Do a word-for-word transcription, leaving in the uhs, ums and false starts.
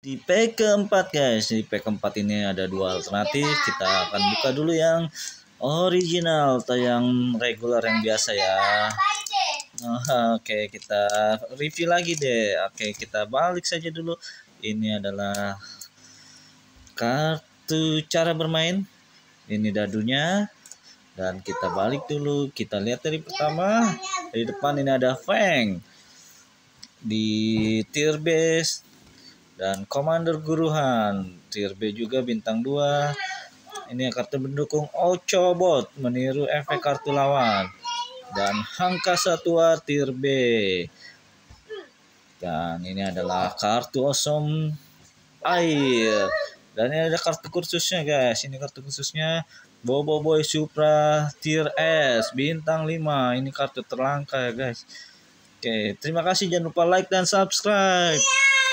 Di pack keempat guys, di pack keempat ini ada dua alternatif. Kita akan buka dulu yang original atau yang regular yang biasa ya. Oh, Oke, kita review lagi deh. Oke, kita balik saja dulu. Ini adalah kartu cara bermain. Ini dadunya. Dan kita balik dulu. Kita lihat dari pertama. Di depan ini ada Feng. Di tier base dan Commander Guruhan tier B juga bintang dua. Ini kartu pendukung Ochobot meniru efek kartu lawan, dan Hangka Satwa tier B. Dan ini adalah kartu Awesome Air, dan ini ada kartu khususnya guys. Ini kartu khususnya Bobo Boy Supra tier S bintang lima. Ini kartu terlangka ya guys. Oke, terima kasih, jangan lupa like dan subscribe.